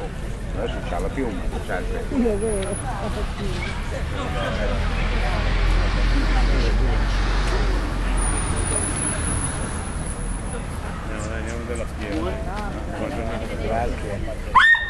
Adesso c'ha la piuma, c'ha il pezzo. Sì, è vero. Andiamo della schiena. Buona giornata. Grazie.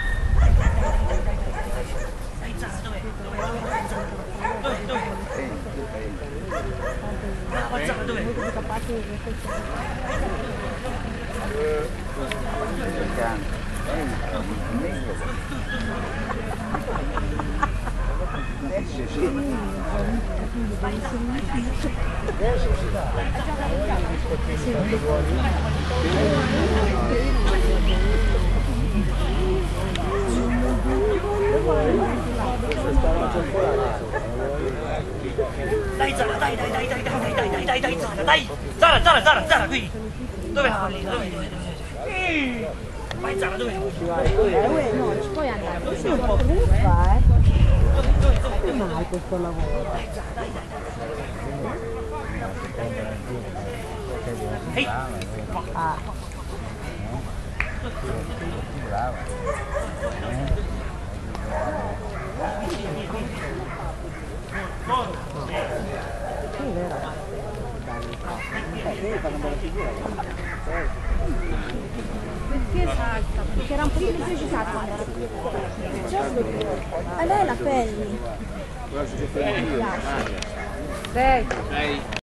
Dai Zara, dai! Zara, qui! Dove la falli? Dove? Vai Zara, dove? No, ci puoi andare. Questo è un po' buffa, Che mai questo lavoro? Ehi! Ah. Sì, è vero. Devi fare una bella figura. Perché era un po' esercitato quando era piccola. A lei la pelli. Guarda se c'è 6.